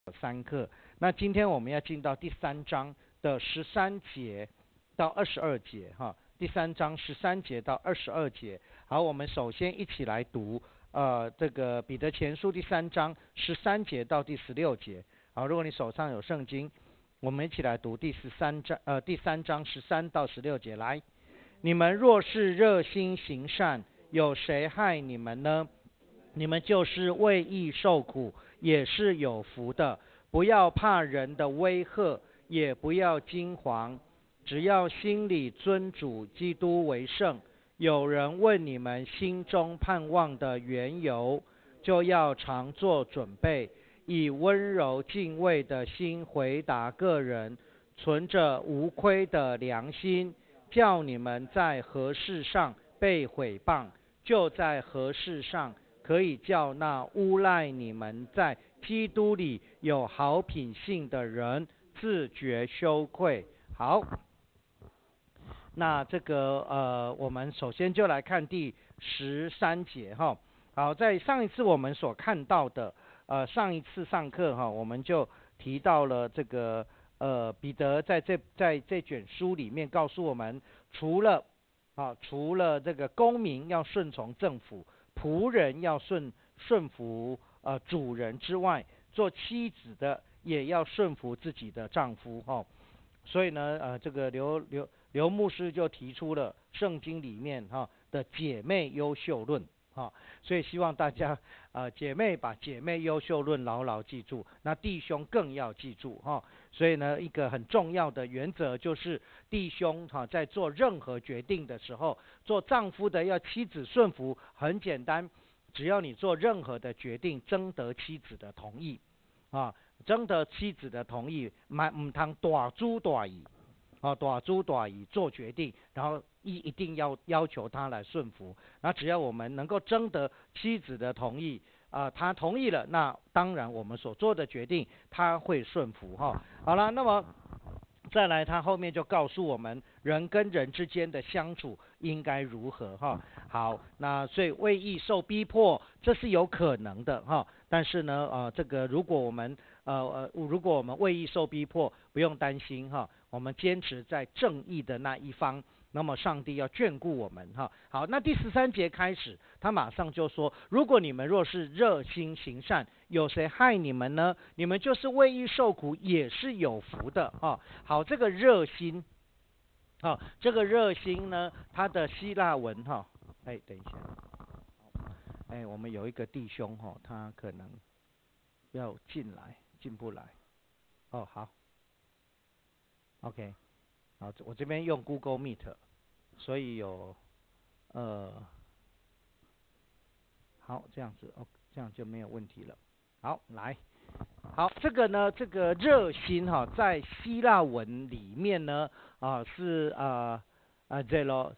3课。那今天我们要进到第3章的13节到22节哈，第3章13节到22节。好，我们首先一起来读这个彼得前书第3章13节到第16节。好，如果你手上有圣经，我们一起来读第3章13到16节。来，你们若是热心行善，有谁害你们呢？你们就是为义受苦，也是有福的。不要怕人的威吓，也不要惊惶，只要心里尊主基督为圣。有人问你们心中盼望的缘由，就要常做准备，以温柔敬畏的心回答个人，存着无亏的良心，叫你们在何事上被毁谤，就在何事上可以叫那诬赖你们在基督里有好品性的人自觉羞愧。好，那这个我们首先就来看第13节哈。好，在上一次我们所看到的上一次上课哈，我们就提到了这个彼得在这卷书里面告诉我们，除了这个公民要顺从政府，仆人要顺服主人之外，做妻子的也要顺服自己的丈夫哈。所以呢这个刘牧师就提出了圣经里面的姐妹优秀论所以希望大家姐妹把姐妹优秀论牢牢记住，那弟兄更要记住所以呢，一个很重要的原则就是弟兄在做任何决定的时候，做丈夫的要妻子顺服，很简单，只要你做任何的决定，征得妻子的同意征得妻子的同意，唔通大主大意大主大意做决定，然后一定要求他来顺服。那只要我们能够征得妻子的同意他同意了，那当然我们所做的决定他会顺服好了，那么再来他后面就告诉我们人跟人之间的相处应该如何好，那所以为义受逼迫这是有可能的但是呢这个如果我们为义受逼迫，不用担心我们坚持在正义的那一方，那么上帝要眷顾我们好，那第13节开始，他马上就说，如果你们若是热心行善，有谁害你们呢？你们就是为义受苦，也是有福的好，这个热心这个热心呢，它的希腊文等一下我们有一个弟兄他可能要进不来好 OK 好，我这边用 Google Meet， 所以有好这样子这样就没有问题了。好，来，好，这个呢，这个热心在希腊文里面呢是zelotes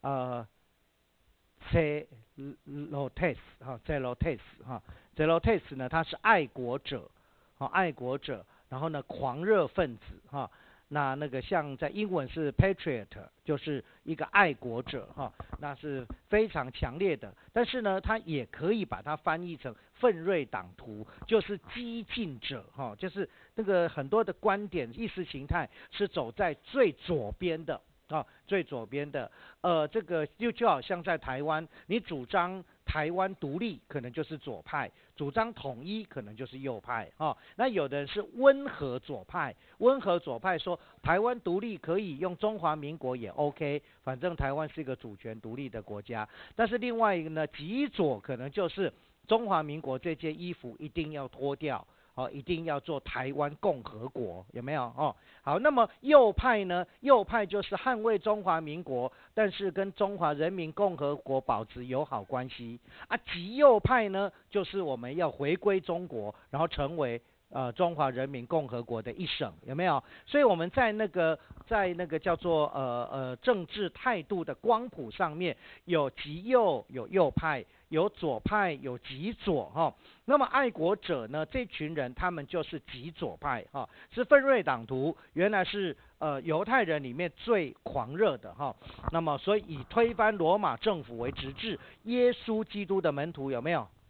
zelotes 呢，它是爱国者爱国者，然后呢狂热分子那个像在英文是 patriot， 就是一个爱国者那是非常强烈的。但是呢，它也可以把它翻译成奋锐党徒，就是激进者就是那个很多的观点意识形态是走在最左边的最左边的这个就好像在台湾，你主张台湾独立可能就是左派，主张统一可能就是右派那有的人是温和左派，温和左派说台湾独立可以用中华民国也 OK， 反正台湾是一个主权独立的国家。但是另外一个呢，极左可能就是中华民国这件衣服一定要脱掉一定要做台湾共和国，有没有好，那么右派呢？右派就是捍卫中华民国，但是跟中华人民共和国保持友好关系极右派呢，就是我们要回归中国，然后成为中华人民共和国的一省，有没有？所以我们在那个叫做政治态度的光谱上面，有极右，有右派，有左派，有极左那么爱国者呢，这群人他们就是极左派是奋锐党徒，原来是犹太人里面最狂热的那么所以以推翻罗马政府为直至耶稣基督的门徒，有没有？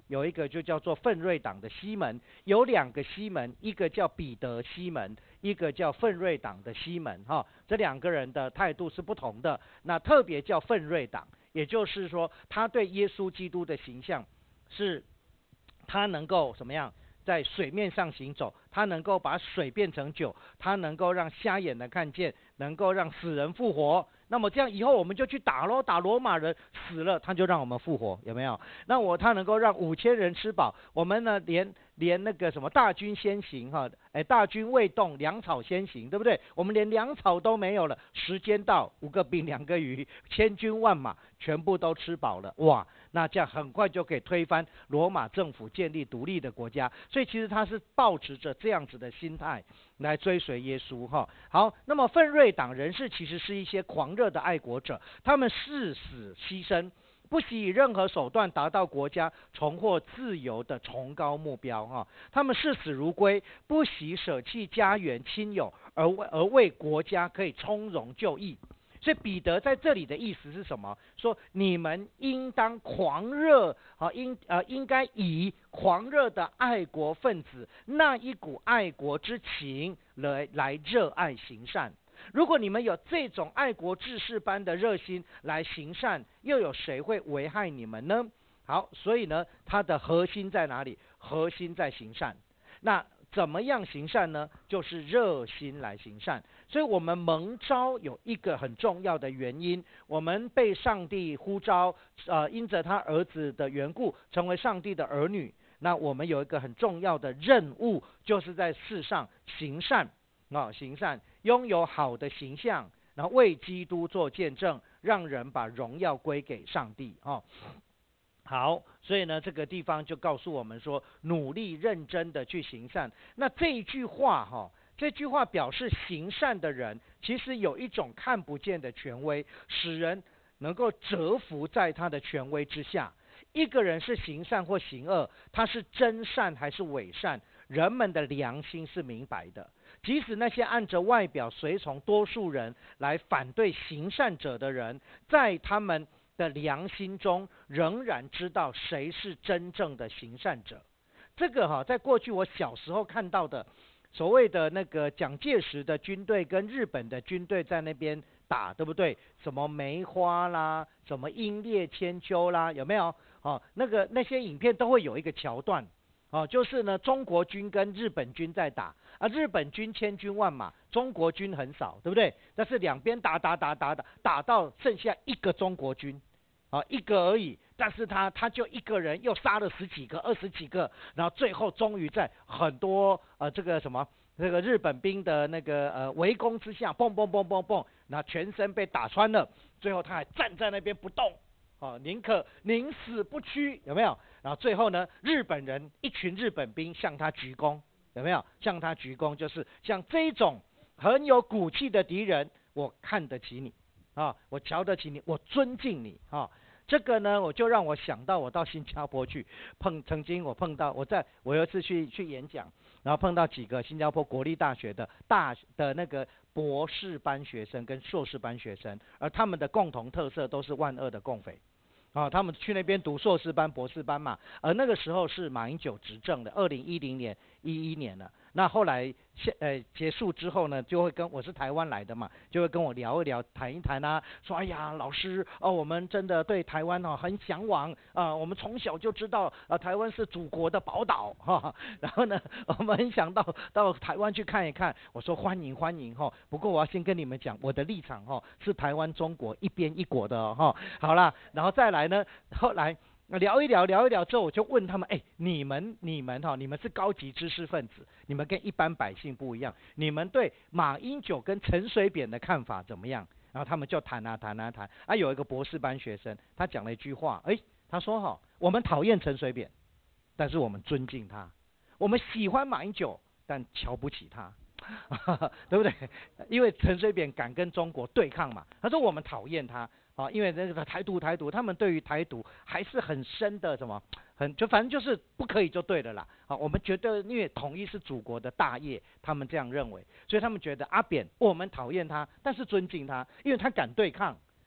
有一个就叫做奋锐党的西门，有2个西门，一个叫彼得西门，一个叫奋锐党的西门这2个人的态度是不同的。那特别叫奋锐党，也就是说他对耶稣基督的形象是他能够怎么样在水面上行走，他能够把水变成酒，他能够让瞎眼的看见，能够让死人复活。那么这样以后我们就去打咯，打罗马人，死了他就让我们复活，有没有？那他能够让5000人吃饱，我们呢连那个什么大军先行大军未动，粮草先行，对不对？我们连粮草都没有了，时间到，5个饼2个鱼，1000军万马全部都吃饱了，哇！那这样很快就可以推翻罗马政府，建立独立的国家。所以其实他是抱持着这样子的心态来追随耶稣好，那么奋锐党人士其实是一些狂热的爱国者，他们誓死牺牲，不惜以任何手段达到国家重获自由的崇高目标他们视死如归，不惜舍弃家园亲友，而为国家可以从容就义。所以彼得在这里的意思是什么？说你们应当狂热应该以狂热的爱国分子那一股爱国之情来热爱行善。如果你们有这种爱国志士般的热心来行善，又有谁会危害你们呢？好，所以呢，它的核心在哪里？核心在行善。那怎么样行善呢？就是热心来行善。所以我们蒙召有一个很重要的原因，我们被上帝呼召，因着他儿子的缘故，成为上帝的儿女。那我们有一个很重要的任务，就是在世上行善行善，拥有好的形象，然后为基督做见证，让人把荣耀归给上帝好，所以呢，这个地方就告诉我们说，努力认真的去行善。那这一句话这句话表示行善的人其实有一种看不见的权威，使人能够折服在他的权威之下。一个人是行善或行恶，他是真善还是伪善，人们的良心是明白的。即使那些按着外表随从多数人来反对行善者的人，在他们的良心中仍然知道谁是真正的行善者。这个在过去我小时候看到的所谓的那个蒋介石的军队跟日本的军队在那边打，对不对？什么梅花啦，什么英烈千秋啦，有没有那些影片都会有一个桥段就是呢，中国军跟日本军在打日本军千军万马，中国军很少，对不对？但是两边打到剩下一个中国军一个而已，但是他就一个人又杀了10几个、20几个，然后最后终于在很多这个日本兵的那个围攻之下，蹦，那全身被打穿了，最后他还站在那边不动宁死不屈，有没有？然后最后呢，一群日本兵向他鞠躬，有没有？向他鞠躬，就是像这种很有骨气的敌人，我看得起你我瞧得起你，我尊敬你这个呢，我就让我想到我到新加坡去曾经我碰到我有一次去演讲，然后碰到几个新加坡国立大学的那个博士班学生跟硕士班学生，而他们的共同特色都是万恶的共匪他们去那边读硕士班、博士班嘛，而那个时候是马英九执政的，2010年、11年了。那后来结束之后呢，就会我是台湾来的嘛，就会跟我聊一聊、谈一谈说哎呀，老师我们真的对台湾很向往我们从小就知道台湾是祖国的宝岛然后呢，我们很想到台湾去看一看。我说欢迎不过我要先跟你们讲，我的立场是台湾中国一边一国的好啦，然后再来呢，后来聊一聊之后，我就问他们，你们是高级知识分子，你们跟一般百姓不一样，你们对马英九跟陈水扁的看法怎么样？然后他们就谈有一个博士班学生，他讲了一句话，他说我们讨厌陈水扁，但是我们尊敬他；我们喜欢马英九，但瞧不起他。对不对？因为陈水扁敢跟中国对抗嘛，他说我们讨厌他因为那个台独，他们对于台独还是很深的反正就是不可以就对了啦我们觉得因为统一是祖国的大业，他们这样认为，所以他们觉得阿扁我们讨厌他，但是尊敬他，因为他敢对抗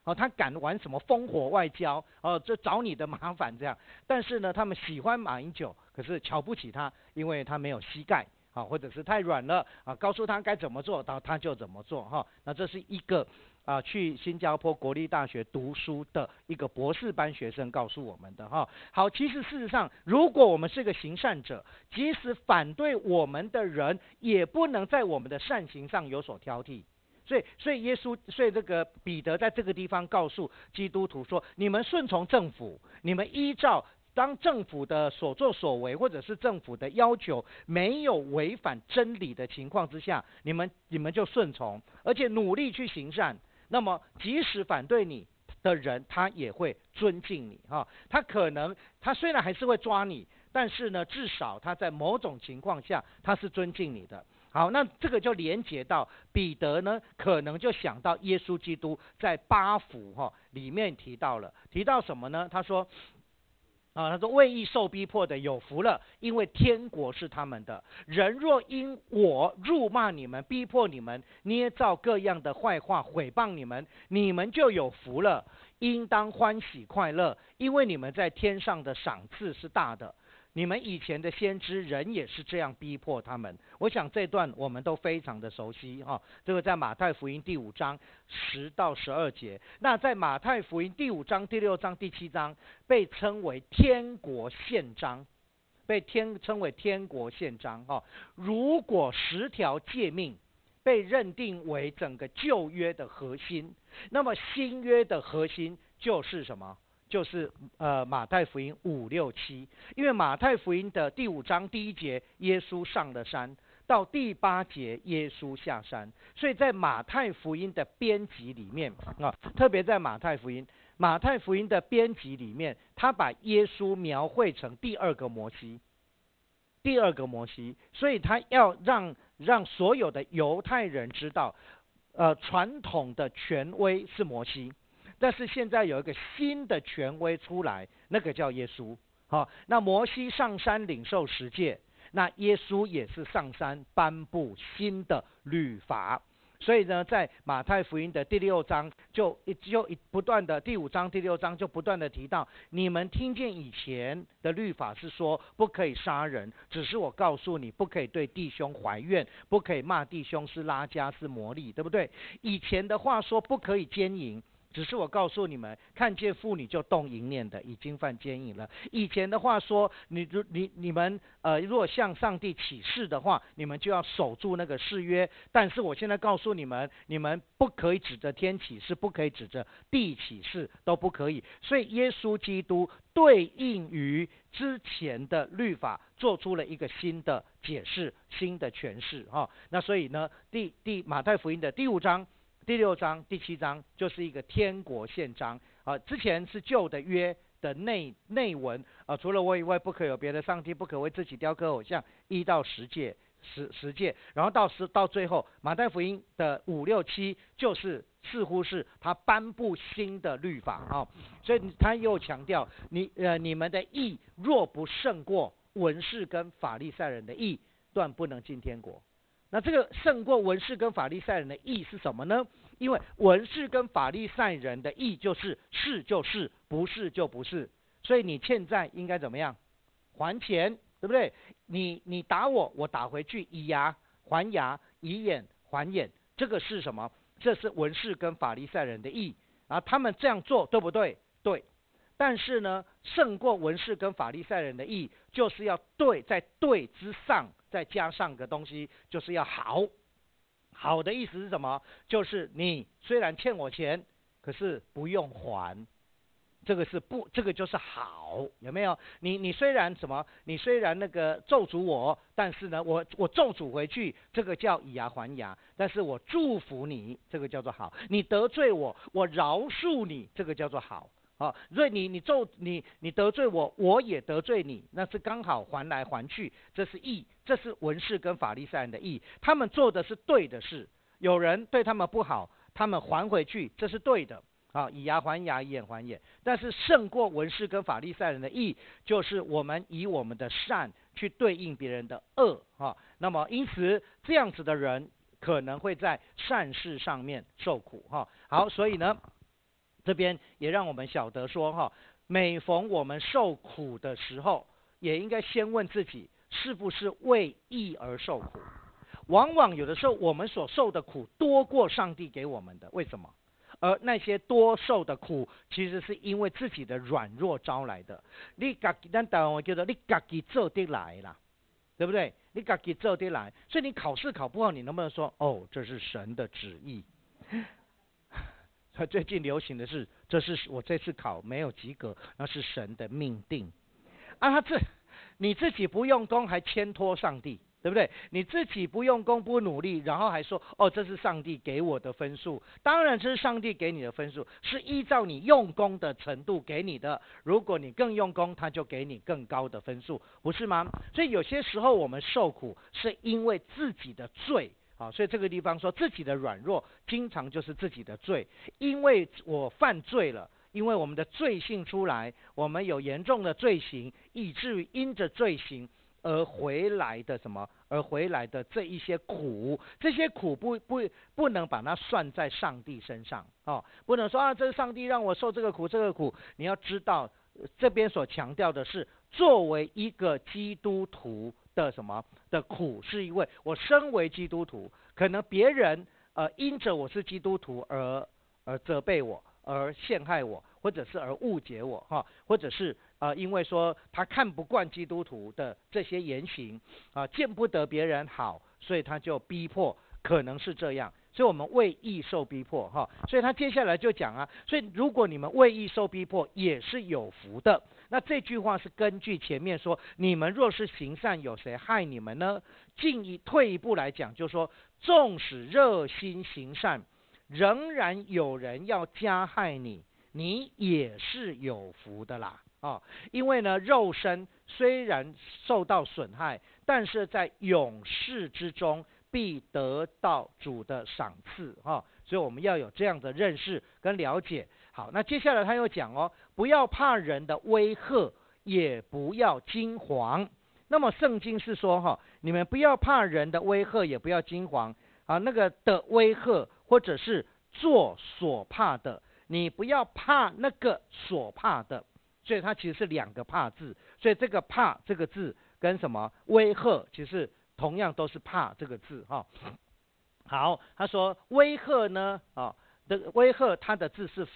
他敢玩什么烽火外交，就找你的麻烦这样。但是呢，他们喜欢马英九，可是瞧不起他，因为他没有膝盖，或者是太软了，告诉他该怎么做，他就怎么做，那这是一个去新加坡国立大学读书的一个博士班学生告诉我们的好，其实事实上，如果我们是个行善者，即使反对我们的人，也不能在我们的善行上有所挑剔。所以这个彼得在这个地方告诉基督徒说：你们顺从政府，你们依照当政府的所作所为，或者是政府的要求没有违反真理的情况之下，你们就顺从，而且努力去行善。那么，即使反对你的人，他也会尊敬你他虽然还是会抓你，但是呢，至少他在某种情况下他是尊敬你的。好，那这个就连结到彼得呢，可能就想到耶稣基督在八福里面提到什么呢？他说为义受逼迫的有福了，因为天国是他们的。人若因我辱骂你们，逼迫你们，捏造各样的坏话毁谤你们，你们就有福了，应当欢喜快乐，因为你们在天上的赏赐是大的。你们以前的先知人也是这样逼迫他们。我想这段我们都非常的熟悉这个在马太福音第5章10到12节。那在马太福音第5章、第6章、第7章被称为天国宪章，称为天国宪章如果10条诫命被认定为整个旧约的核心，那么新约的核心就是什么？就是马太福音5、6、7，因为马太福音的第5章第1节，耶稣上了山，到第8节，耶稣下山。所以在马太福音的编辑里面特别在马太福音的编辑里面，他把耶稣描绘成第二个摩西，所以他要让所有的犹太人知道，传统的权威是摩西。但是现在有一个新的权威出来，那个叫耶稣。那摩西上山领受10诫，那耶稣也是上山颁布新的律法。所以呢，在马太福音的第6章就不断的，第5章、第6章就不断的提到，你们听见以前的律法是说不可以杀人，只是我告诉你，不可以对弟兄怀怨，不可以骂弟兄是拉加是魔力，对不对？以前的话说不可以奸淫，只是我告诉你们，看见妇女就动淫念的，已经犯奸淫了。以前的话说，你们如果向上帝起誓的话，你们就要守住那个誓约。但是我现在告诉你们，你们不可以指着天起誓，不可以指着地起誓，都不可以。所以耶稣基督对应于之前的律法，做出了一个新的解释、新的诠释那所以呢，马太福音的第5章。第6章、第7章就是一个天国宪章之前是旧的约的内文除了我以外，不可有别的上帝，不可为自己雕刻偶像，1到10诫，10诫，然后到最后，马太福音的5、6、7就是似乎是他颁布新的律法所以他又强调你们的义若不胜过文士跟法利赛人的义，断不能进天国。那这个胜过文士跟法利赛人的义是什么呢？因为文士跟法利赛人的义就是是就是，不是就不是。所以你欠债应该怎么样？还钱，对不对？你打我，我打回去，以牙还牙，以眼还眼，这个是什么？这是文士跟法利赛人的义他们这样做对不对？对。但是呢，胜过文士跟法利赛人的义，就是要对，在对之上再加上个东西，就是要好。好的意思是什么？就是你虽然欠我钱，可是不用还，这个就是好，有没有？你虽然什么？你虽然那个咒诅我，但是呢，我咒诅回去，这个叫以牙还牙。但是我祝福你，这个叫做好。你得罪我，我饶恕你，这个叫做好。所以你得罪我，我也得罪你，那是刚好还来还去，这是义，这是文士跟法利赛人的义，他们做的是对的事。有人对他们不好，他们还回去，这是对的以牙还牙，以眼还眼。但是胜过文士跟法利赛人的义，就是我们以我们的善去对应别人的恶那么因此这样子的人可能会在善事上面受苦好，所以呢， 这边也让我们晓得说哈，每逢我们受苦的时候，也应该先问自己，是不是为义而受苦？往往有的时候，我们所受的苦多过上帝给我们的，为什么？而那些多受的苦，其实是因为自己的软弱招来的。你自己，咱台湾话叫做你自己做得来啦，对不对？你自己做得来，所以你考试考不好，你能不能说哦，这是神的旨意？最近流行的是，这是我这次考没有及格，那是神的命定。啊，你自己不用功，还牵拖上帝，对不对？你自己不用功不努力，然后还说哦，这是上帝给我的分数。当然这是上帝给你的分数，是依照你用功的程度给你的。如果你更用功，他就给你更高的分数，不是吗？所以有些时候我们受苦是因为自己的罪。好，所以这个地方说自己的软弱，经常就是自己的罪，因为我犯罪了，因为我们的罪性出来，我们有严重的罪行，以至于因着罪行而回来的什么？而回来的这一些苦，这些苦不能把它算在上帝身上哦，不能说啊，这是上帝让我受这个苦，这个苦，你要知道，这边所强调的是，作为一个基督徒的什么的苦，是因为我身为基督徒，可能别人因着我是基督徒而责备我，而陷害我，或者是而误解我哈，或者是因为说他看不惯基督徒的这些言行见不得别人好，所以他就逼迫，可能是这样。所以我们为义受逼迫哈，所以他接下来就讲啊，所以如果你们为义受逼迫，也是有福的。那这句话是根据前面说，你们若是行善，有谁害你们呢？退一步来讲，就说纵使热心行善，仍然有人要加害你，你也是有福的啦因为呢，肉身虽然受到损害，但是在永世之中必得到主的赏赐所以我们要有这样的认识跟了解。好，那接下来他又讲不要怕人的威吓，也不要惊惶。那么圣经是说你们不要怕人的威吓，也不要惊惶那个的威吓或者是做所怕的，你不要怕那个所怕的，所以它其实是两个怕字，所以这个怕这个字跟什么威吓其实同样都是怕这个字好，他说威吓呢的威吓它的字是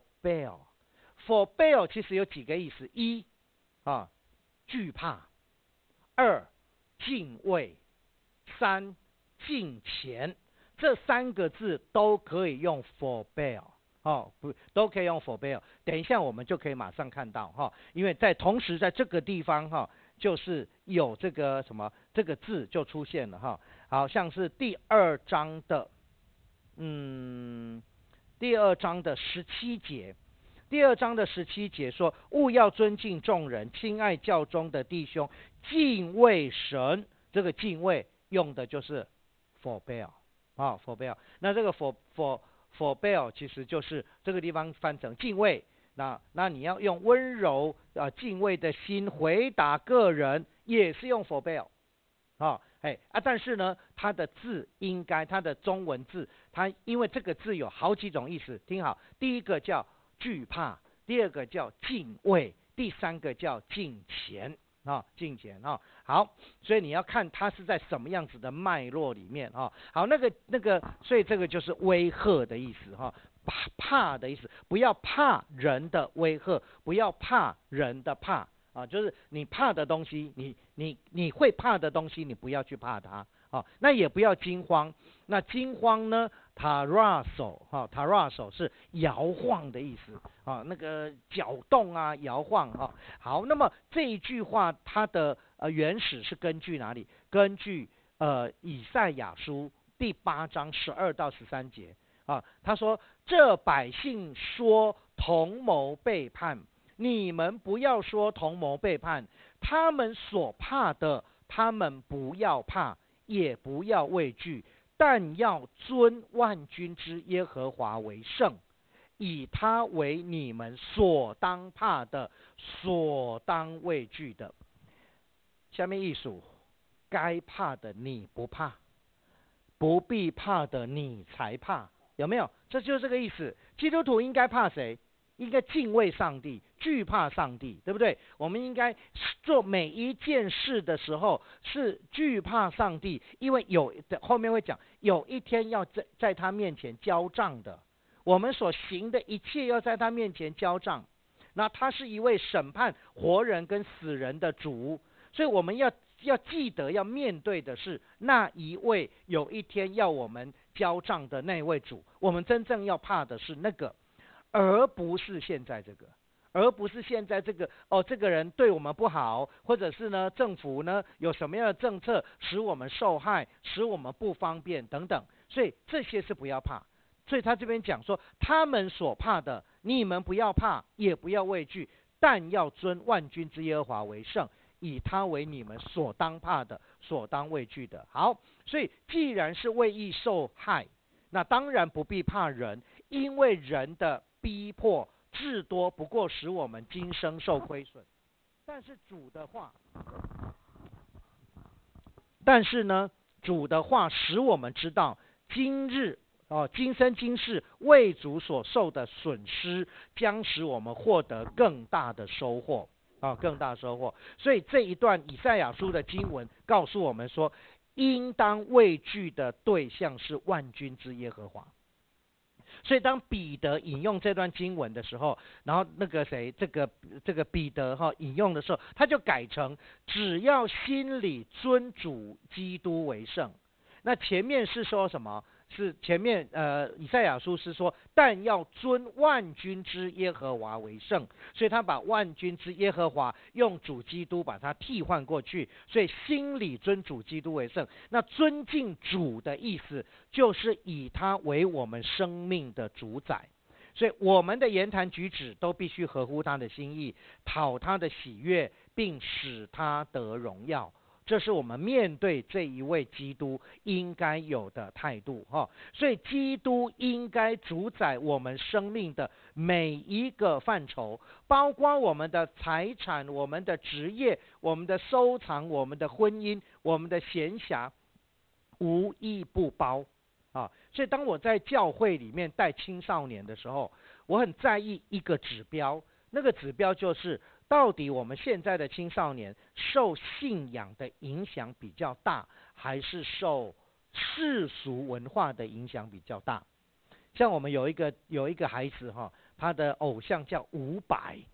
forbear 其实有几个意思：一惧怕，二敬畏，三敬虔。这三个字都可以用 forbear都可以用 forbear。等一下我们就可以马上看到因为同时在这个地方就是有这个什么这个字就出现了好像是第二章的17节。第二章的17节说，务要尊敬众人，亲爱教中的弟兄，敬畏神。这个敬畏用的就是 forbear forbear。那这个 forbear 其实就是这个地方翻成敬畏。那你要用温柔敬畏的心回答个人，也是用 forbear但是呢，它的字应该它的中文字，它因为这个字有好几种意思，听好，第一个叫惧怕，第二个叫敬畏，第三个叫敬虔敬虔好，所以你要看它是在什么样子的脉络里面好，那个，所以这个就是威吓的意思怕的意思，不要怕人的威吓，不要怕人的怕就是你怕的东西，你会怕的东西，你不要去怕它那也不要惊慌。那惊慌呢 ，taraso 是摇晃的意思那个搅动摇晃好，那么这一句话它的原始是根据哪里？根据以赛亚书第8章12到13节他说：这百姓说同谋背叛，你们不要说同谋背叛，他们所怕的，他们不要怕，也不要畏惧，但要尊万军之耶和华为圣，以他为你们所当怕的，所当畏惧的。下面一数，该怕的你不怕，不必怕的你才怕有没有？这就是这个意思。基督徒应该怕谁？应该敬畏上帝，惧怕上帝，对不对？我们应该做每一件事的时候是惧怕上帝，因为后面会讲，有一天要在他面前交账的。我们所行的一切要在他面前交账。那他是一位审判活人跟死人的主，所以我们要记得要面对的是那一位有一天要我们交账的那位主。我们真正要怕的是那个，而不是现在这个，而不是现在这个这个人对我们不好，或者是呢政府呢有什么样的政策使我们受害，使我们不方便等等。所以这些是不要怕。所以他这边讲说，他们所怕的，你们不要怕，也不要畏惧，但要尊万军之耶和华为圣，以他为你们所当怕的，所当畏惧的。好，所以既然是为义受害，那当然不必怕人，因为人的逼迫至多不过使我们今生受亏损。但是主的话使我们知道，今生今世为主所受的损失，将使我们获得更大的收获更大的收获。所以这一段以赛亚书的经文告诉我们说，应当畏惧的对象是万军之耶和华。所以当彼得引用这段经文的时候，然后那个谁，这个彼得引用的时候，他就改成只要心里尊主基督为圣。那前面是说什么？是前面以赛亚书是说，但要尊万军之耶和华为圣，所以他把万军之耶和华用主基督把它替换过去，所以心里尊主基督为圣。那尊敬主的意思就是以他为我们生命的主宰，所以我们的言谈举止都必须合乎他的心意，讨他的喜悦，并使他得荣耀。这是我们面对这一位基督应该有的态度所以基督应该主宰我们生命的每一个范畴，包括我们的财产、我们的职业、我们的收藏、我们的婚姻、我们的闲暇，无一不包所以当我在教会里面带青少年的时候，我很在意一个指标，那个指标就是到底我们现在的青少年受信仰的影响比较大，还是受世俗文化的影响比较大？像我们有一个孩子他的偶像叫500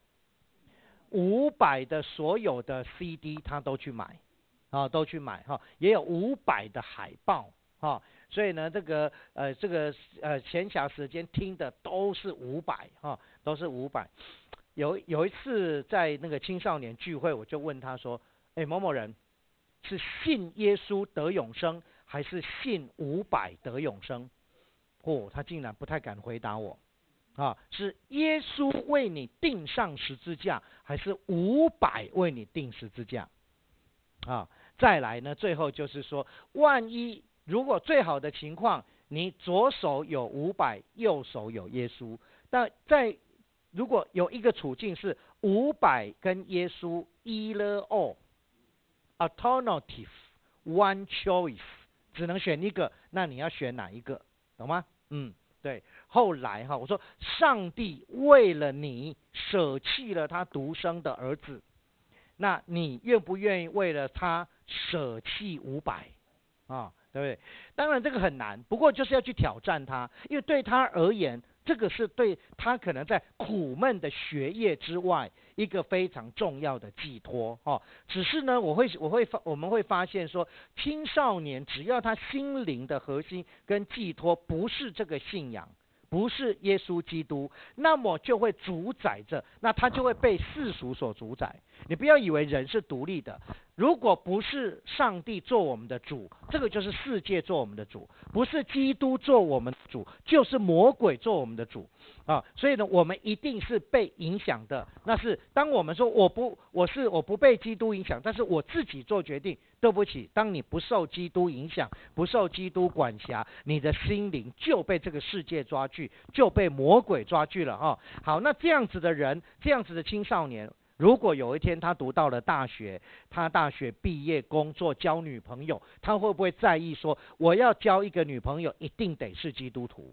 的所有的 CD 他都去买也有500的海报所以呢这个闲暇时间听的都是500都是500。有一次在那个青少年聚会，我就问他说：“某某人是信耶稣得永生，还是信500得永生？”他竟然不太敢回答我是耶稣为你钉上十字架，还是500为你钉十字架再来呢，最后就是说，万一如果最好的情况，你左手有500，右手有耶稣，但如果有一个处境是500跟耶稣either or alternative one choice， 只能选一个，那你要选哪一个？懂吗？对。后来我说上帝为了你舍弃了他独生的儿子，那你愿不愿意为了他舍弃500对不对？当然这个很难，不过就是要去挑战他，因为对他而言，这个是对他可能在苦闷的学业之外一个非常重要的寄托只是呢，我们会发现说，青少年只要他心灵的核心跟寄托不是这个信仰，不是耶稣基督，那么就会主宰着，那他就会被世俗所主宰。你不要以为人是独立的，如果不是上帝做我们的主，这个就是世界做我们的主；不是基督做我们的主，就是魔鬼做我们的主所以呢，我们一定是被影响的。那是当我们说我不被基督影响，但是我自己做决定。对不起，当你不受基督影响，不受基督管辖，你的心灵就被这个世界抓去，就被魔鬼抓去了好，那这样子的人，这样子的青少年，如果有一天他读到了大学，他大学毕业工作交女朋友，他会不会在意说我要交一个女朋友一定得是基督徒？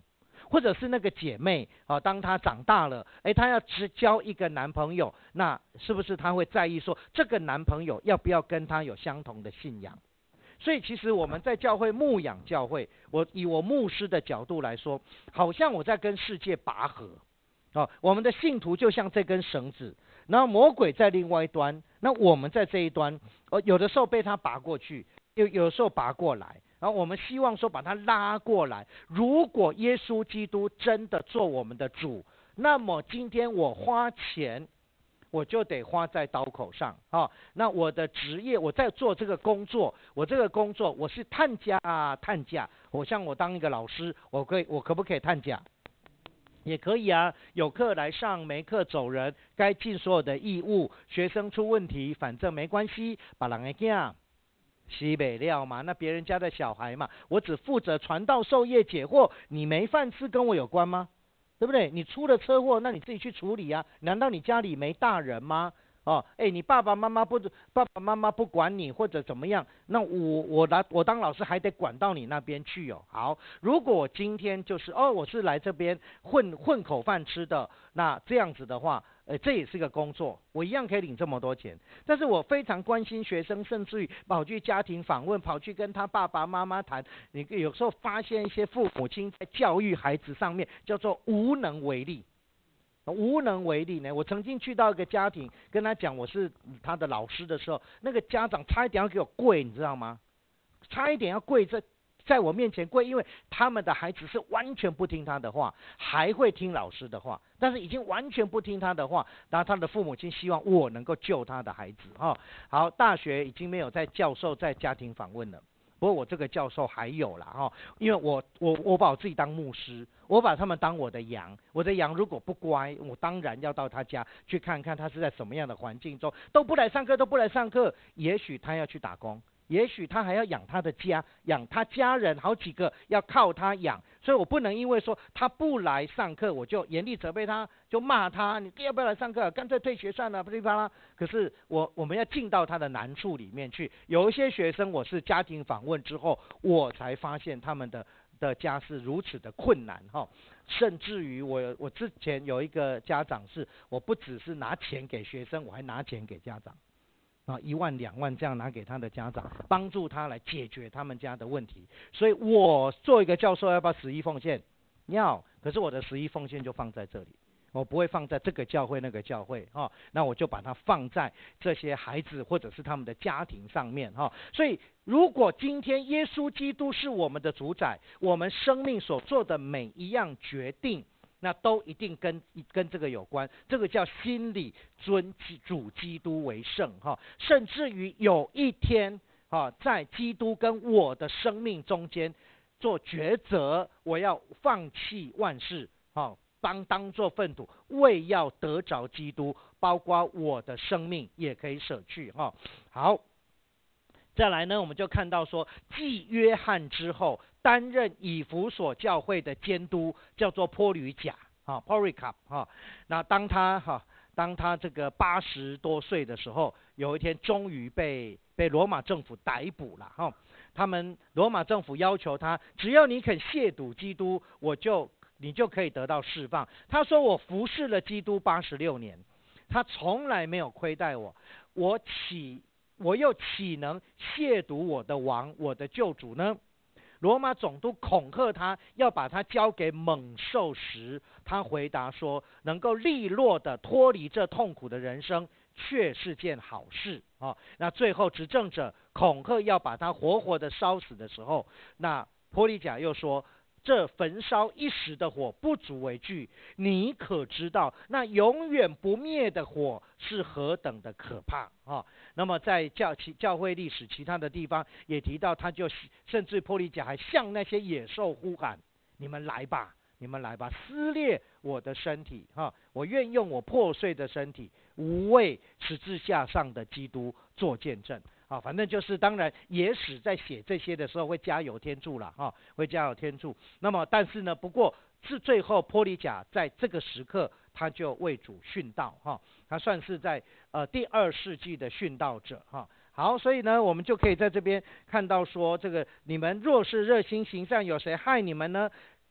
或者是那个姐妹啊，当她长大了，她要只交一个男朋友，那是不是她会在意说这个男朋友要不要跟她有相同的信仰？所以其实我们在教会牧养教会，以我牧师的角度来说，好像我在跟世界拔河。我们的信徒就像这根绳子，然后魔鬼在另外一端，那我们在这一端，有的时候被他拔过去，有的时候拔过来，然后我们希望说把他拉过来。如果耶稣基督真的做我们的主，那么今天我花钱，我就得花在刀口上啊。那我的职业，我在做这个工作，我这个工作我是探假啊，探假。像我当一个老师，我可不可以探假？也可以啊，有课来上，没课走人，该尽所有的义务。学生出问题，反正没关系，把人的囝洗不了嘛，那别人家的小孩嘛，我只负责传道授业解惑。你没饭吃跟我有关吗？对不对？你出了车祸，那你自己去处理啊。难道你家里没大人吗？你爸爸妈妈不管你或者怎么样，那我当老师还得管到你那边去哦。好，如果我今天就是我是来这边混口饭吃的，那这样子的话，这也是个工作，我一样可以领这么多钱。但是我非常关心学生，甚至于跑去家庭访问，跑去跟他爸爸妈妈谈。你有时候发现一些父母亲在教育孩子上面叫做无能为力。无能为力呢？我曾经去到一个家庭，跟他讲我是他的老师的时候，那个家长差一点要给我跪，你知道吗？差一点要跪在我面前跪，因为他们的孩子是完全不听他的话，还会听老师的话，但是已经完全不听他的话。然后他的父母亲希望我能够救他的孩子。好，大学已经没有在教授在家庭访问了。不过我这个教授还有啦因为我把我自己当牧师，我把他们当我的羊，我的羊如果不乖，我当然要到他家去看看他是在什么样的环境中，都不来上课，也许他要去打工，也许他还要养他的家，养他家人好几个要靠他养，所以我不能因为说他不来上课，我就严厉责备他，就骂他，你要不要来上课？干脆退学算了，噼里啪啦。可是我们要进到他的难处里面去。有一些学生，我是家庭访问之后，我才发现他们的家是如此的困难甚至于我之前有一个家长是，我不只是拿钱给学生，我还拿钱给家长。1万2万这样拿给他的家长，帮助他来解决他们家的问题。所以我做一个教授要不要11奉献？要，可是我的11奉献就放在这里，我不会放在这个教会那个教会那我就把它放在这些孩子或者是他们的家庭上面所以如果今天耶稣基督是我们的主宰，我们生命所做的每一样决定，那都一定跟这个有关，这个叫心里尊主基督为圣甚至于有一天在基督跟我的生命中间做抉择，我要放弃万事当作粪土，为要得着基督，包括我的生命也可以舍去好，再来呢，我们就看到说，继约翰之后，担任以弗所教会的监督，叫做波吕甲Polycarp 那当他这个80多岁的时候，有一天终于被罗马政府逮捕了他们罗马政府要求他，只要你肯亵渎基督，你就可以得到释放。他说我服侍了基督86年，他从来没有亏待我，我又岂能亵渎我的王，我的救主呢？罗马总督恐吓他，要把他交给猛兽时，他回答说，能够利落的脱离这痛苦的人生，却是件好事那最后执政者恐吓要把他活活的烧死的时候，那波利甲又说，这焚烧一时的火不足为惧，你可知道那永远不灭的火是何等的可怕那么在教会历史其他的地方也提到，他就甚至波利甲还向那些野兽呼喊，你们来吧，撕裂我的身体我愿用我破碎的身体为十字架上的基督做见证反正就是当然野史在写这些的时候会加油添醋了会加油添醋。那么但是呢，不过是最后波利甲在这个时刻他就为主殉道他算是在第2世纪的殉道者好，所以呢我们就可以在这边看到说，这个你们若是热心行善，有谁害你们呢？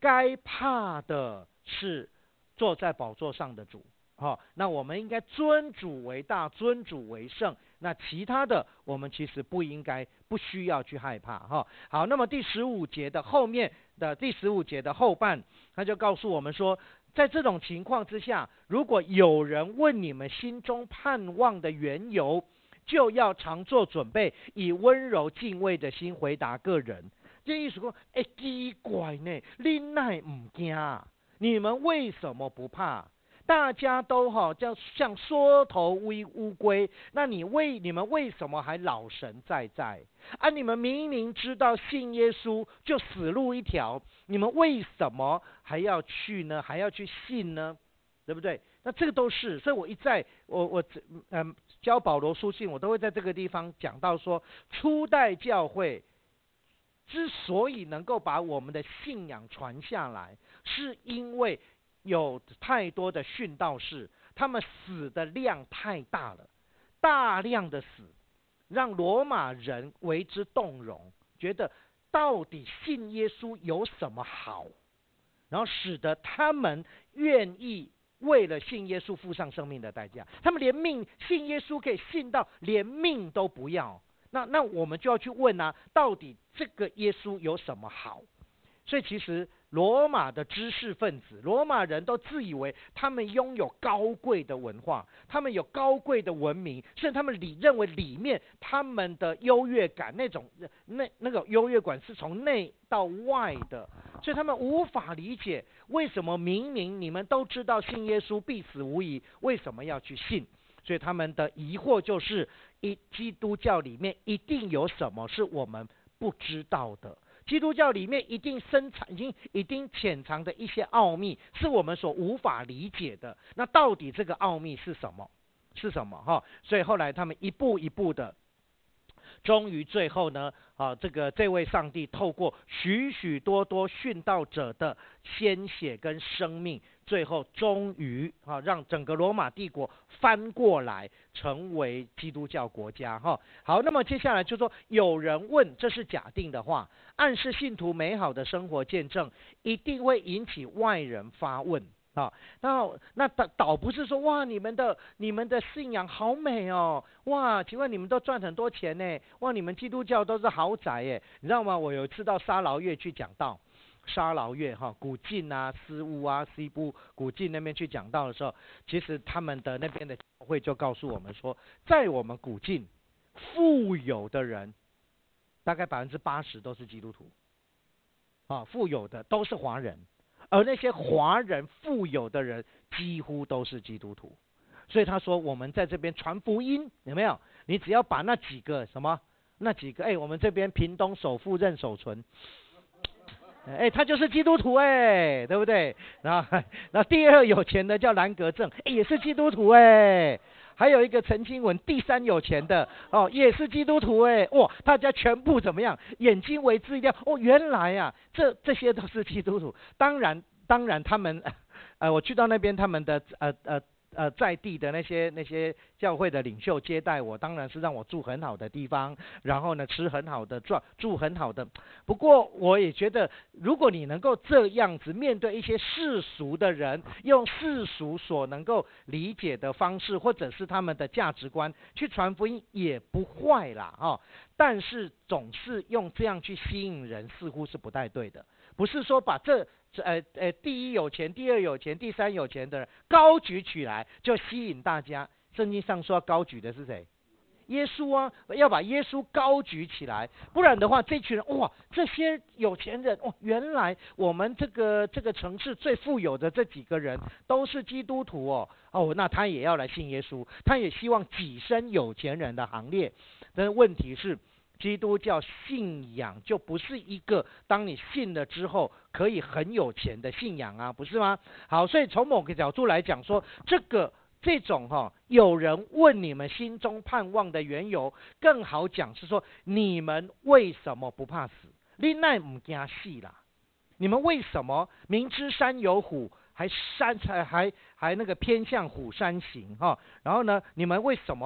该怕的是坐在宝座上的主。那我们应该尊主为大，尊主为圣。那其他的我们其实不需要去害怕。好，那么第15节的后面的第15节的后半，他就告诉我们说，在这种情况之下，如果有人问你们心中盼望的缘由，就要常做准备，以温柔敬畏的心回答个人。这意思说，奇怪呢，你哪不惊？你们为什么不怕？大家都像缩头乌龟，那你们为什么还老神在在啊？你们明明知道信耶稣就死路一条，你们为什么还要去呢？还要去信呢？对不对？那这个都是，所以我教保罗书信，我都会在这个地方讲到说，初代教会之所以能够把我们的信仰传下来，是因为有太多的殉道士，他们死的量太大了，大量的死，让罗马人为之动容，觉得到底信耶稣有什么好，然后使得他们愿意为了信耶稣付上生命的代价。他们信耶稣可以信到连命都不要。那我们就要去问啊，到底这个耶稣有什么好？所以其实罗马的知识分子，罗马人都自以为他们拥有高贵的文化，他们有高贵的文明，甚至他们认为里面他们的优越感，那个优越感是从内到外的，所以他们无法理解为什么明明你们都知道信耶稣必死无疑，为什么要去信？所以他们的疑惑就是，基督教里面一定有什么是我们不知道的。基督教里面一定潜藏的一些奥秘，是我们所无法理解的。那到底这个奥秘是什么？所以后来他们一步一步的，终于最后呢，这位上帝透过许许多多殉道者的鲜血跟生命，最后终于让整个罗马帝国翻过来，成为基督教国家。好，那么接下来就说，有人问，这是假定的话，暗示信徒美好的生活见证一定会引起外人发问。那倒不是说，哇，你们的信仰好美哦，哇，请问你们都赚很多钱呢？哇，你们基督教都是豪宅耶，你知道吗？我有一次到沙劳越去讲道，沙劳越古晋啊、斯乌啊、西部古晋那边去讲道的时候，其实他们的那边的教会就告诉我们说，在我们古晋富有的人大概80%都是基督徒，富有的都是华人。而那些华人富有的人几乎都是基督徒，所以他说我们在这边传福音，有没有？你只要把那几个，我们这边屏东首富任守纯，他就是基督徒对不对？然后第二有钱的叫兰格正，也是基督徒还有一个陈清文，第三有钱的也是基督徒哇，大家全部怎么样？眼睛为之一亮原来啊，这些都是基督徒。当然他们我去到那边，他们的在地的那些教会的领袖接待我，当然是让我住很好的地方，然后呢吃很好的，住很好的。不过我也觉得，如果你能够这样子面对一些世俗的人，用世俗所能够理解的方式，或者是他们的价值观去传福音，也不坏啦但是总是用这样去吸引人，似乎是不太对的。不是说把第一有钱、第二有钱、第三有钱的人高举起来就吸引大家。圣经上说要高举的是谁？耶稣啊，要把耶稣高举起来，不然的话，这群人这些有钱人原来我们这个城市最富有的这几个人都是基督徒那他也要来信耶稣，他也希望跻身有钱人的行列。但是问题是，基督教信仰就不是一个当你信了之后可以很有钱的信仰啊，不是吗？好，所以从某个角度来讲说，这种有人问你们心中盼望的缘由，更好讲是说，你们为什么不怕死？你哪不怕死啦？你们为什么明知山有虎，还那个偏向虎山行然后呢，你们为什么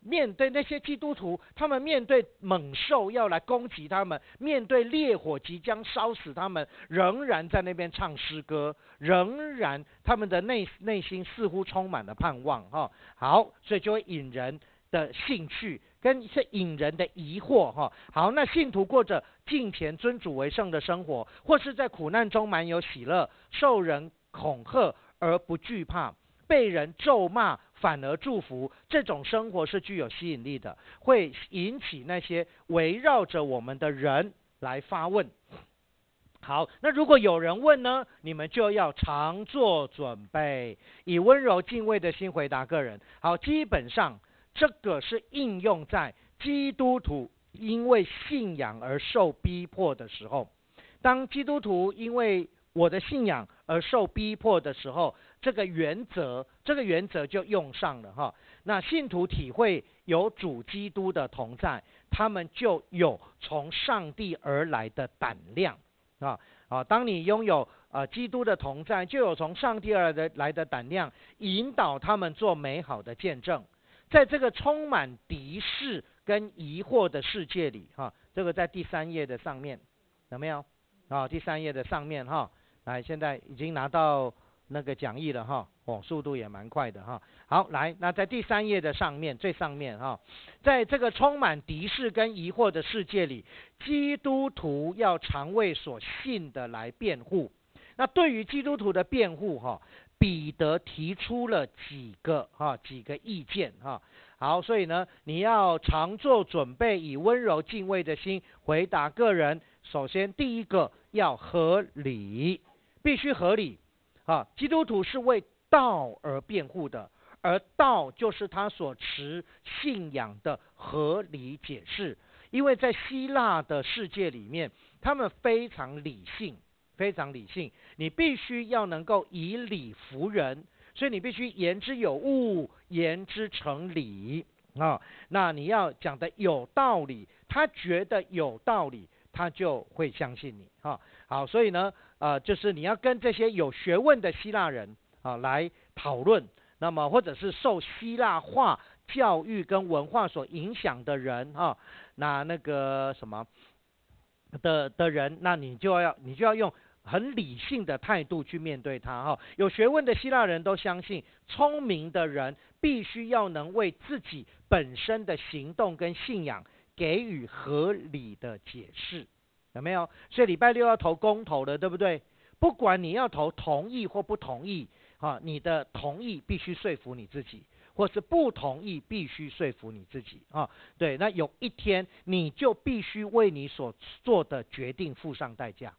面对那些基督徒，他们面对猛兽要来攻击他们，面对烈火即将烧死他们，仍然在那边唱诗歌，仍然他们的内心似乎充满了盼望哈。好，所以就会引人的兴趣，跟是引人的疑惑哈。好，那信徒过着敬虔尊主为圣的生活，或是在苦难中满有喜乐，受人恐吓而不惧怕，被人咒骂反而祝福，这种生活是具有吸引力的，会引起那些围绕着我们的人来发问。好，那如果有人问呢，你们就要常做准备，以温柔敬畏的心回答个人。好，基本上这个是应用在基督徒因为信仰而受逼迫的时候。当基督徒因为我的信仰而受逼迫的时候，这个原则就用上了哈。那信徒体会有主基督的同在，他们就有从上帝而来的胆量当你拥有基督的同在，就有从上帝而来的胆量，引导他们做美好的见证。在这个充满敌视跟疑惑的世界里这个在第3页的上面有没有第3页的上面来，现在已经拿到那个讲义了速度也蛮快的好，来，那在第3页的上面，最上面在这个充满敌视跟疑惑的世界里，基督徒要常为所信的来辩护。那对于基督徒的辩护彼得提出了几个意见好，所以呢，你要常做准备，以温柔敬畏的心回答个人。首先，第一个要合理，必须合理基督徒是为道而辩护的，而道就是他所持信仰的合理解释。因为在希腊的世界里面，他们非常理性，你必须要能够以理服人，所以你必须言之有物，言之成理那你要讲的有道理，他觉得有道理，他就会相信你好，所以呢就是你要跟这些有学问的希腊人来讨论，那么或者是受希腊化教育跟文化所影响的人那个什么的人，那你就要用很理性的态度去面对他有学问的希腊人都相信，聪明的人必须要能为自己本身的行动跟信仰给予合理的解释，有没有？所以礼拜六要投公投的，对不对？不管你要投同意或不同意你的同意必须说服你自己，或是不同意必须说服你自己对，那有一天你就必须为你所做的决定付上代价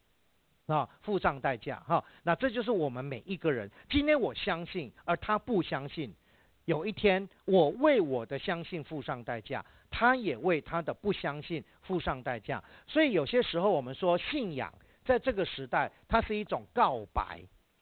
那这就是我们每一个人。今天我相信，而他不相信，有一天我为我的相信付上代价，他也为他的不相信付上代价。所以有些时候我们说信仰在这个时代，它是一种告白，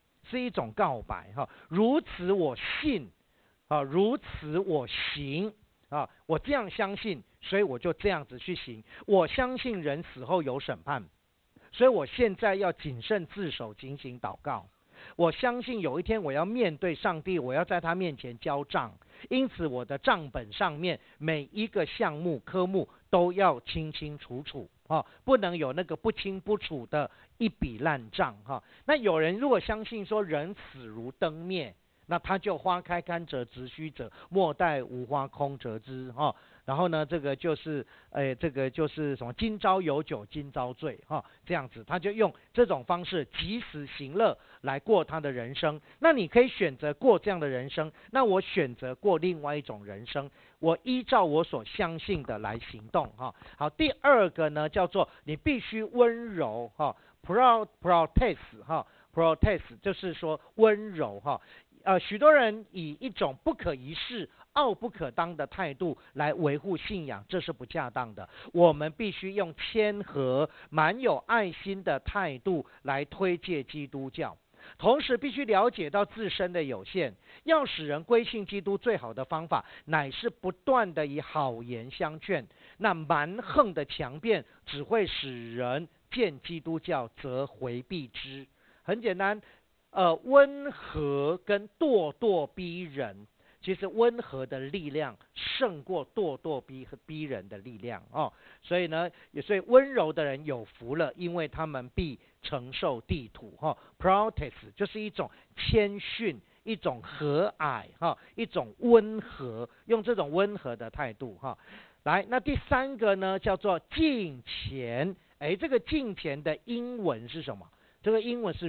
如此我信如此我行我这样相信，所以我就这样子去行。我相信人死后有审判，所以我现在要谨慎自守，警醒祷告。我相信有一天我要面对上帝，我要在他面前交账，因此我的账本上面每一个项目科目都要清清楚楚不能有那个不清不楚的一笔烂账那有人如果相信说人死如灯灭，那他就花开堪折直须折，莫待无花空折枝然后呢，这个就是什么今朝有酒今朝醉这样子，他就用这种方式及时行乐来过他的人生。那你可以选择过这样的人生，那我选择过另外一种人生，我依照我所相信的来行动好，第二个呢叫做你必须温柔protest 就是说温柔许多人以一种不可一世、傲不可当的态度来维护信仰，这是不恰当的。我们必须用谦和、满有爱心的态度来推介基督教，同时必须了解到自身的有限。要使人归信基督，最好的方法乃是不断的以好言相劝。那蛮横的强辩只会使人见基督教则回避之。很简单。温和跟咄咄逼人， 其实温和的力量胜过咄咄逼人的力量哦。所以呢，所以温柔的人有福了，因为他们必承受地土哈。Protes 就是一种谦逊，一种和蔼哈，一种温和，用这种温和的态度哈。来，那第三个呢，叫做敬虔。这个敬虔的英文是什么？这个英文是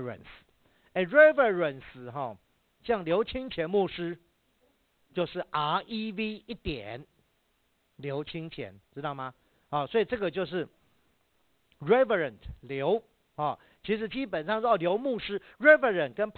reverence。reverence 哈，像刘清乾牧师就是 REV 一点刘清乾，知道吗？所以这个就是 reverend 刘其实基本上说刘牧师 reverend 跟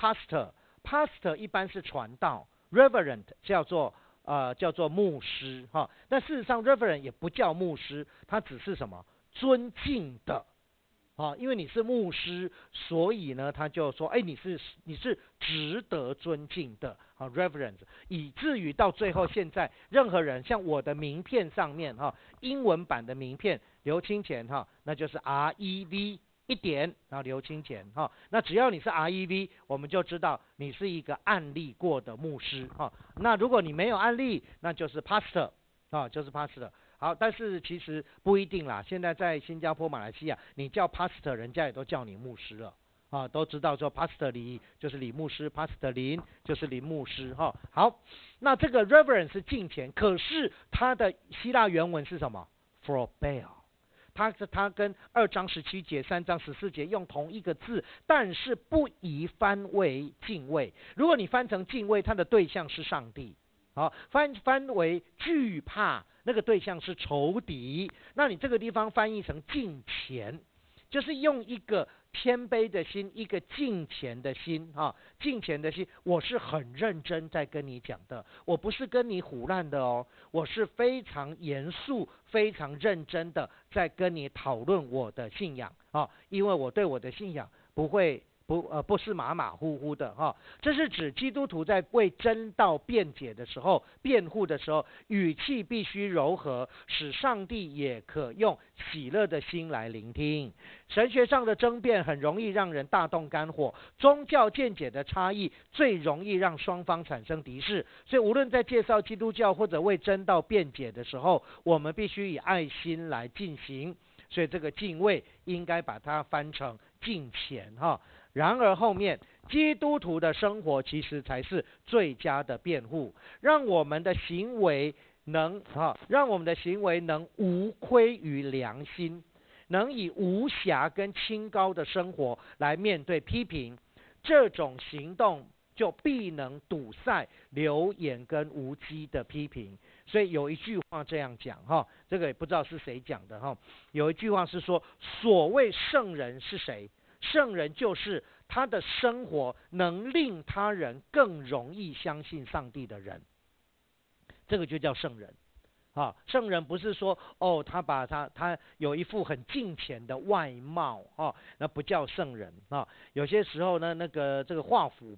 pastor 一般是传道 ，reverend 叫做牧师但事实上 reverend 也不叫牧师，它只是什么尊敬的因为你是牧师，所以呢他就说你是值得尊敬的reverence， 以至于到最后现在任何人像我的名片上面英文版的名片刘清乾那就是 REV 一点然后刘清乾那只要你是 REV， 我们就知道你是一个案例过的牧师那如果你没有案例，那就是 pastor 就是 pastor。好，但是其实不一定啦。现在在新加坡、马来西亚，你叫 pastor， 人家也都叫你牧师了都知道说 pastor 李就是李牧师 ，pastor 林就是林牧师好，那这个 reverence 是敬虔，可是它的希腊原文是什么 ？phobeo， 它跟2章17节、3章14节用同一个字，但是不宜翻为敬畏。如果你翻成敬畏，它的对象是上帝。翻为惧怕，那个对象是仇敌。那你这个地方翻译成敬虔，就是用一个谦卑的心，一个敬虔的心敬虔的心，我是很认真在跟你讲的，我不是跟你唬烂的哦，我是非常严肃、非常认真的在跟你讨论我的信仰因为我对我的信仰不是马马虎虎的这是指基督徒在为真道辩解的时候、辩护的时候，语气必须柔和，使上帝也可用喜乐的心来聆听。神学上的争辩很容易让人大动肝火，宗教见解的差异最容易让双方产生敌视。所以无论在介绍基督教或者为真道辩解的时候，我们必须以爱心来进行。所以这个敬畏应该把它翻成敬虔然而后面基督徒的生活其实才是最佳的辩护，让我们的行为能无亏于良心，能以无瑕跟清高的生活来面对批评，这种行动就必能堵塞流言跟无稽的批评。所以有一句话这样讲这个也不知道是谁讲的有一句话是说，所谓圣人是谁？圣人就是他的生活能令他人更容易相信上帝的人，这个就叫圣人圣人不是说他有一副很敬虔的外貌那不叫圣人有些时候呢，这个画虎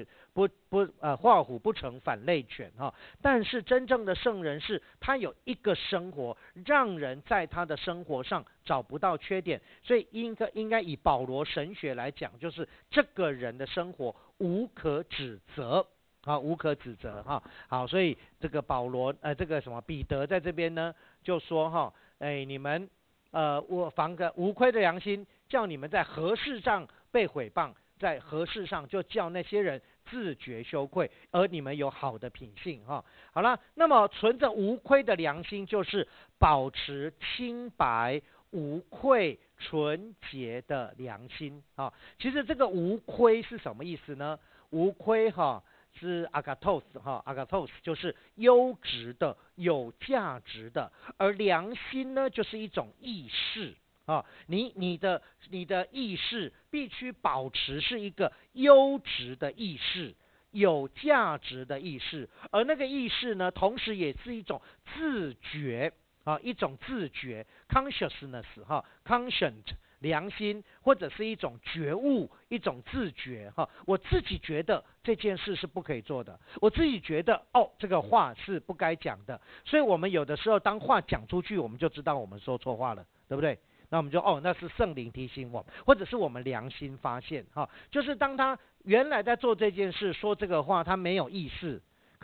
不成反类犬但是真正的圣人是他有一个生活，让人在他的生活上找不到缺点，所以应该以保罗神学来讲，就是这个人的生活无可指责。无可指责好，所以这个保罗这个什么彼得在这边呢就说你们我防个无亏的良心，叫你们在何事上被毁谤，在何事上就叫那些人自觉羞愧，而你们有好的品性好了，那么存着无亏的良心，就是保持清白、无愧、纯洁的良心其实这个无亏是什么意思呢？无亏是 agathos 就是优质的、有价值的，而良心呢，就是一种意识你的意识必须保持是一个优质的意识、有价值的意识，而那个意识呢，同时也是一种自觉一种自觉 consciousness conscient。良心或者是一种觉悟，一种自觉我自己觉得这件事是不可以做的，我自己觉得这个话是不该讲的，所以我们有的时候当话讲出去，我们就知道我们说错话了，对不对？那我们就那是圣灵提醒我们，或者是我们良心发现就是当他原来在做这件事说这个话他没有意识，可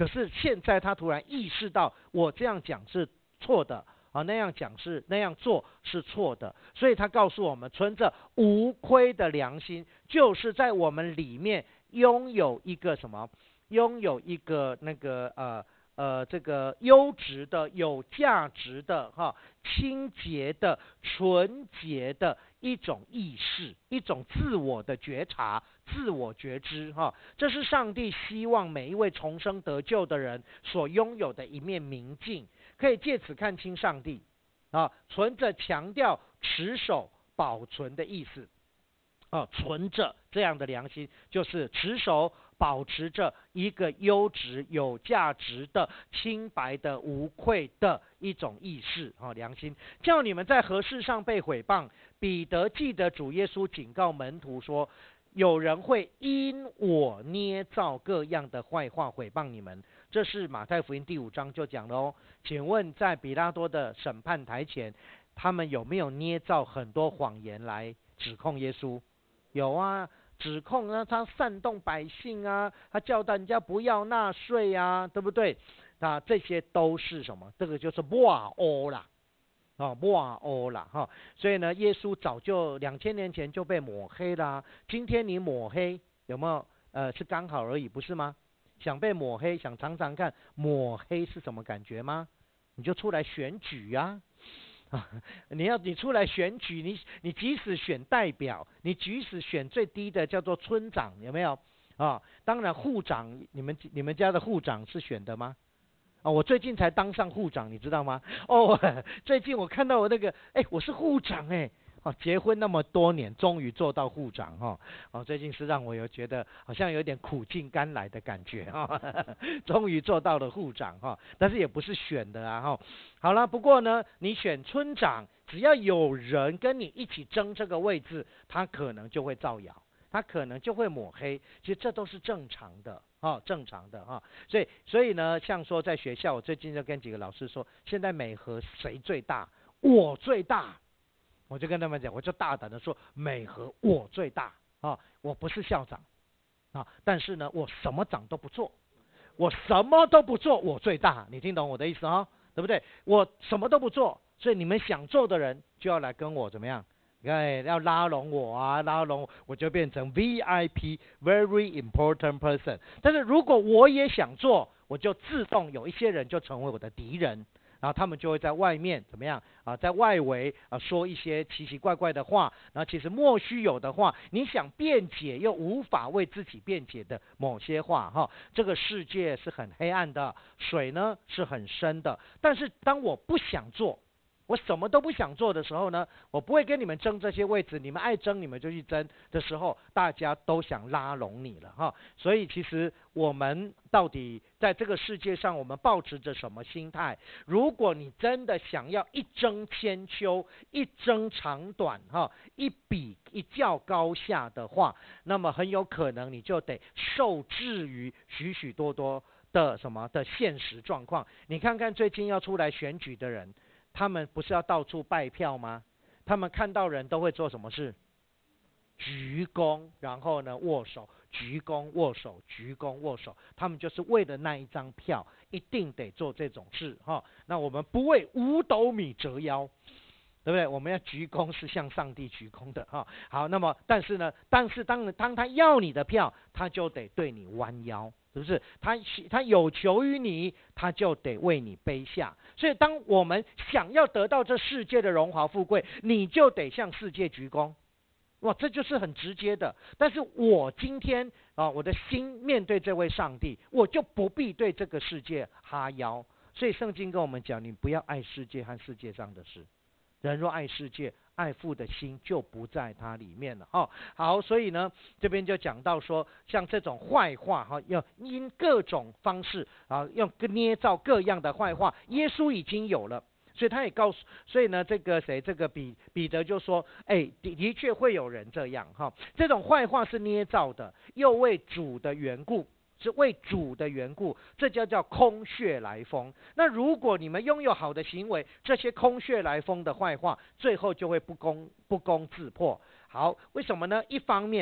可是现在他突然意识到，我这样讲是错的啊，那样讲是那样做是错的，所以他告诉我们，存着无亏的良心，就是在我们里面拥有一个什么？拥有一个那个这个优质的、有价值的、清洁的、纯洁的一种意识，一种自我的觉察、自我觉知这是上帝希望每一位重生得救的人所拥有的一面明镜，可以借此看清上帝存着强调持守、保存的意思存着这样的良心，就是持守。保持着一个优质、有价值的、清白的、无愧的一种意识良心，叫你们在何事上被毁谤。彼得记得主耶稣警告门徒说，有人会因我捏造各样的坏话毁谤你们。这是马太福音第5章就讲了哦。请问在比拉多的审判台前，他们有没有捏造很多谎言来指控耶稣？有啊。指控他煽动百姓他叫人家不要纳税对不对？这些都是什么？这个就是抹黑啦，抹黑啦所以呢，耶稣早就2000年前就被抹黑啦。今天你抹黑有没有？是刚好而已，不是吗？想被抹黑，想尝尝看抹黑是什么感觉吗？你就出来选举你出来选举，你即使选代表，你即使选最低的叫做村长，有没有当然户长，你们家的户长是选的吗？我最近才当上户长，你知道吗？最近我看到我那个，我是户长结婚那么多年，终于做到户长最近是让我觉得好像有点苦尽甘来的感觉终于做到了户长但是也不是选的好了，不过呢，你选村长，只要有人跟你一起争这个位置，他可能就会造谣，他可能就会抹黑，其实这都是正常的正常的所以呢，像说在学校，我最近就跟几个老师说，现在美和谁最大？我最大。我就跟他们讲，我就大胆的说，美和我最大我不是校长但是呢，我什么长都不做，我什么都不做，我最大，你听懂我的意思对不对？我什么都不做，所以你们想做的人就要来跟我怎么样？要拉拢我拉拢我就变成 VIP very important person。但是如果我也想做，我就自动有一些人就成为我的敌人。然后他们就会在外面怎么样在外围说一些奇奇怪怪的话，然后其实莫须有的话，你想辩解又无法为自己辩解的某些话这个世界是很黑暗的，水呢是很深的。但是当我不想做，我什么都不想做的时候呢，我不会跟你们争这些位置，你们爱争你们就去争的时候，大家都想拉拢你了所以其实我们到底在这个世界上，我们抱持着什么心态？如果你真的想要一争千秋，一争长短一比一较高下的话，那么很有可能你就得受制于许许多多的什么的现实状况。你看看最近要出来选举的人，他们不是要到处拜票吗？他们看到人都会做什么事？鞠躬，然后呢握手，鞠躬握手，鞠躬握手。他们就是为了那一张票，一定得做这种事那我们不为五斗米折腰，对不对？我们要鞠躬是向上帝鞠躬的好，那么但是当他要你的票，他就得对你弯腰。是不是？他有求于你，他就得为你卑下。所以，当我们想要得到这世界的荣华富贵，你就得向世界鞠躬。哇，这就是很直接的。但是我今天我的心面对这位上帝，我就不必对这个世界哈腰。所以，圣经跟我们讲，你不要爱世界和世界上的事。人若爱世界，爱父的心就不在它里面了好，所以呢，这边就讲到说，像这种坏话要因各种方式用捏造各样的坏话，耶稣已经有了，所以他也告诉，所以呢，这个彼得就说，的确会有人这样这种坏话是捏造的，又为主的缘故。是为主的缘故，这叫空穴来风。那如果你们拥有好的行为，这些空穴来风的坏话，最后就会不攻自破。好，为什么呢？一方面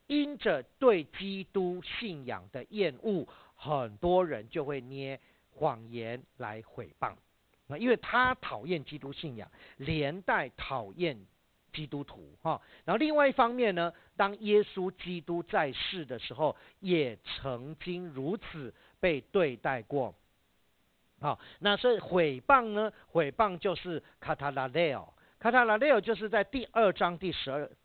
因着对基督信仰的厌恶，很多人就会捏谎言来毁谤。因为他讨厌基督信仰，连带讨厌基督徒哈。然后另外一方面呢，当耶稣基督在世的时候，也曾经如此被对待过。好，那所以毁谤呢？毁谤就是卡塔拉雷奥。卡塔拉雷奥就是在第2章第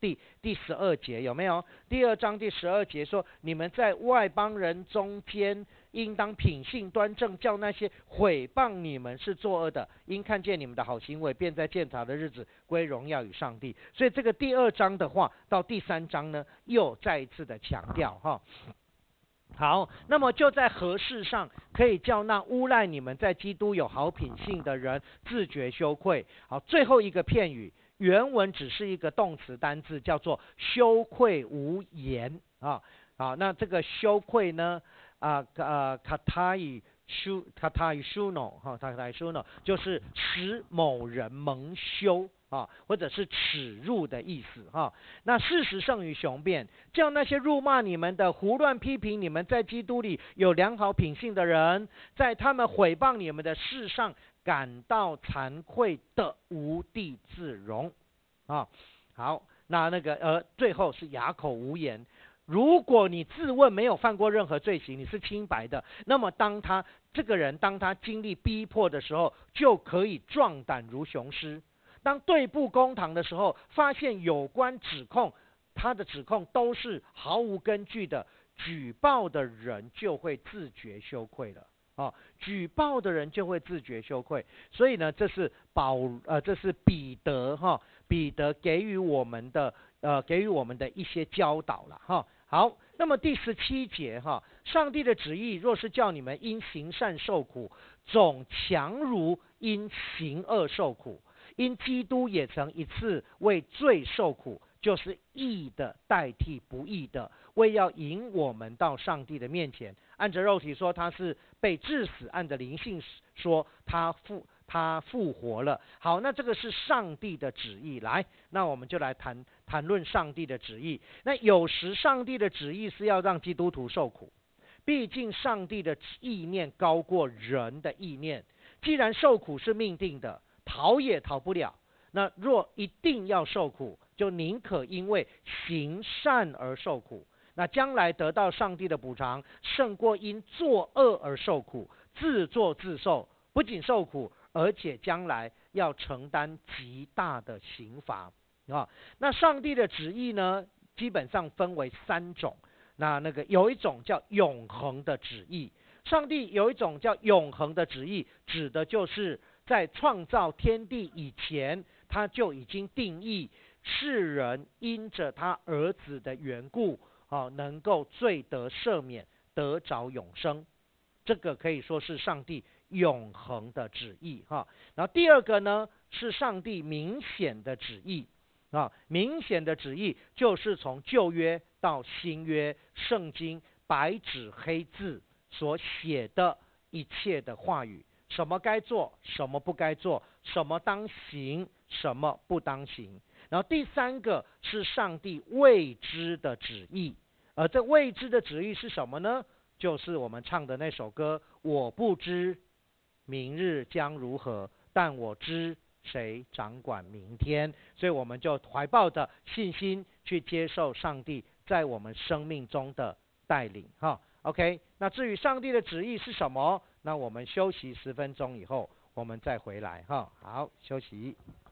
12节，有没有？第2章第12节说：你们在外邦人中间，应当品性端正，叫那些毁谤你们是作恶的，因看见你们的好行为，便在鉴察的日子归荣耀与上帝。所以这个第2章的话，到第3章呢，又再一次的强调哈。好，那么就在何事上可以叫那诬赖你们在基督有好品性的人自觉羞愧？好，最后一个片语，原文只是一个动词单字，叫做羞愧无言啊。好，那这个羞愧呢，卡塔伊舒诺哈，卡塔伊舒诺就是使某人蒙羞。或者是耻辱的意思哈。那事实胜于雄辩，叫那些辱骂你们的、胡乱批评你们在基督里有良好品性的人，在他们毁谤你们的事上感到惭愧的无地自容啊。好，那最后是哑口无言。如果你自问没有犯过任何罪行，你是清白的，那么这个人当他经历逼迫的时候，就可以壮胆如雄狮。当对簿公堂的时候，发现有关指控，他的指控都是毫无根据的，举报的人就会自觉羞愧了举报的人就会自觉羞愧。所以呢，这是彼得给予我们的一些教导了哈。好，那么第17节哈，上帝的旨意若是叫你们因行善受苦，总强如因行恶受苦。因基督也曾一次为罪受苦，就是义的代替不义的，为要引我们到上帝的面前。按着肉体说他是被治死，按着灵性说他复活了。好，那这个是上帝的旨意。来，那我们就来谈论上帝的旨意。那有时上帝的旨意是要让基督徒受苦，毕竟上帝的意念高过人的意念。既然受苦是命定的，逃也逃不了。那若一定要受苦，就宁可因为行善而受苦。那将来得到上帝的补偿，胜过因作恶而受苦，自作自受。不仅受苦，而且将来要承担极大的刑罚那上帝的旨意呢，基本上分为3种。有一种叫永恒的旨意。上帝有一种叫永恒的旨意，指的就是在创造天地以前，他就已经定义世人因着他儿子的缘故能够罪得赦免，得着永生。这个可以说是上帝永恒的旨意然后第二个呢，是上帝明显的旨意明显的旨意就是从旧约到新约圣经白纸黑字所写的一切的话语，什么该做，什么不该做，什么当行，什么不当行。然后第3个是上帝未知的旨意，而这未知的旨意是什么呢？就是我们唱的那首歌，我不知明日将如何，但我知谁掌管明天。所以我们就怀抱着信心去接受上帝在我们生命中的带领OK， 那至于上帝的旨意是什么，那我们休息10分钟以后我们再回来好，休息。